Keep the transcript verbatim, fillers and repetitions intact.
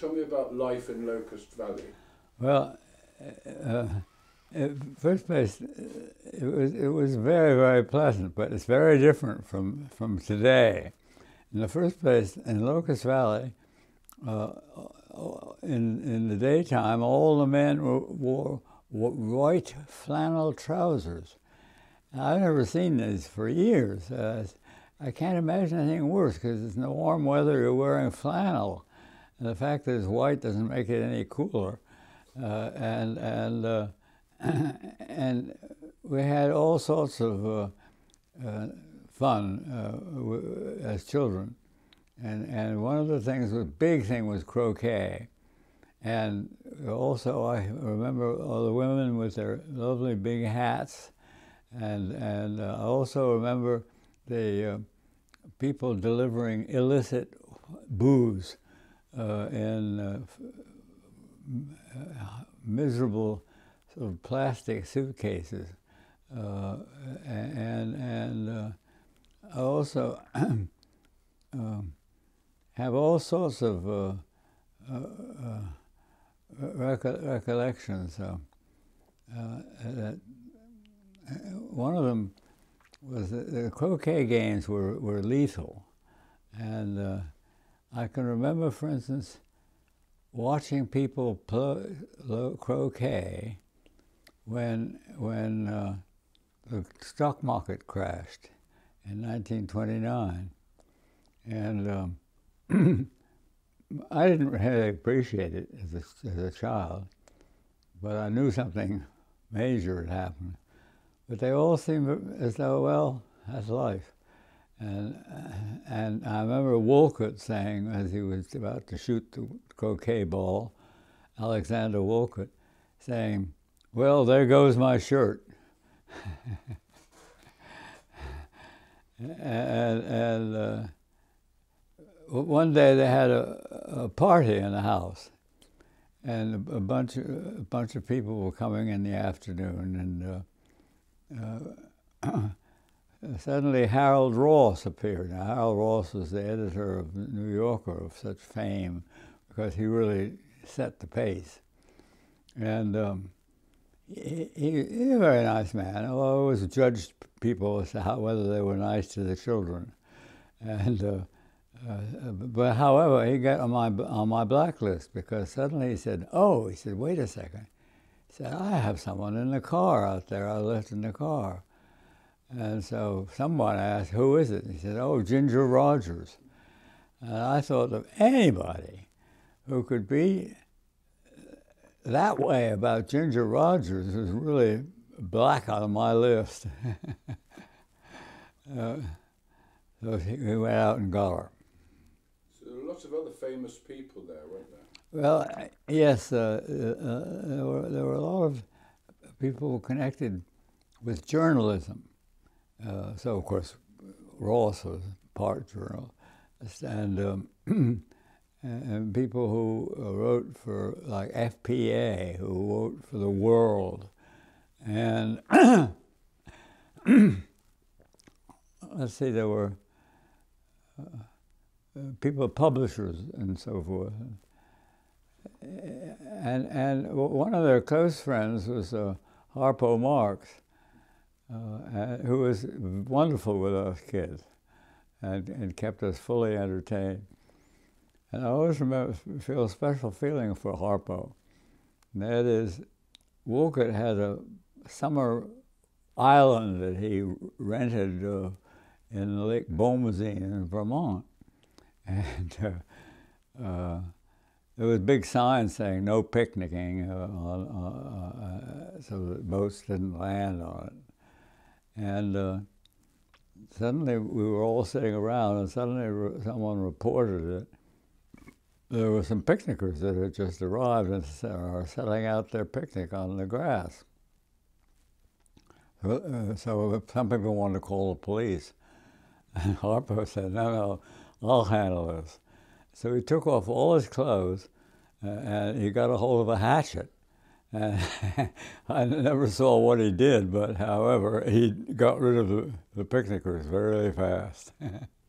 tell me about life in Locust Valley. Well, uh, in first place, it was it was very very pleasant, but it's very different from from today. In the first place, in Locust Valley, uh, in in the daytime, all the men wore, wore white flannel trousers. I've never seen these for years. Uh, I can't imagine anything worse because it's in the warm weather you're wearing flannel, and the fact that it's white doesn't make it any cooler. Uh, and and uh, and we had all sorts of uh, uh, fun uh, as children, and and one of the things, the big thing, was croquet, and also I remember all the women with their lovely big hats, and and uh, I also remember the uh, people delivering illicit booze uh, in Uh, Uh, miserable sort of plastic suitcases, uh, and and uh, I also um, have all sorts of uh, uh, uh, reco recollections. Uh, uh, that one of them was that the croquet games were were lethal, and uh, I can remember, for instance, watching people play croquet when when uh, the stock market crashed in nineteen twenty-nine, and um, I didn't really appreciate it as a, as a child, but I knew something major had happened. But they all seemed as though, well, that's life. And, and I remember Woollcott saying, as he was about to shoot the croquet ball, Alexander Woollcott, saying, well, there goes my shirt. and and uh, one day they had a, a party in the house, and a, a bunch of, a bunch of people were coming in the afternoon, and uh, uh, suddenly Harold Ross appeared. Now, Harold Ross was the editor of the New Yorker of such fame because he really set the pace. And um, he, he, he's a very nice man. I always judged people as to how, whether they were nice to the children. And uh, uh, but however, he got on my on my blacklist because suddenly he said, "Oh," he said, "wait a second." He said, "I have someone in the car out there. I left in the car." And so someone asked, "Who is it?" And he said, "Oh, Ginger Rogers." And I thought of anybody who could be that way about Ginger Rogers was really black on my list. uh, so we went out and got her. So there were lots of other famous people there, weren't there? Well, yes, uh, uh, there were there were a lot of people connected with journalism. Uh, so, of course, Ross was part journalist, and, um, and, and people who uh, wrote for, like, F P A, who wrote for The World, and let's see, there were uh, people, publishers, and so forth. And, and one of their close friends was uh, Harpo Marx, Uh, who was wonderful with us kids and, and kept us fully entertained. And I always remember, feel a special feeling for Harpo. And that is, Woollcott had a summer island that he rented uh, in Lake Bomazine in Vermont. And uh, uh, there was big signs saying no picnicking, uh, on, uh, uh, so that boats didn't land on it. And uh, suddenly we were all sitting around, and suddenly re someone reported that there were some picnickers that had just arrived and are setting out their picnic on the grass. So, uh, so some people wanted to call the police. And Harpo said, no, no, I'll handle this. So he took off all his clothes, uh, and he got a hold of a hatchet. And I never saw what he did, but however, he got rid of the, the picnickers very fast.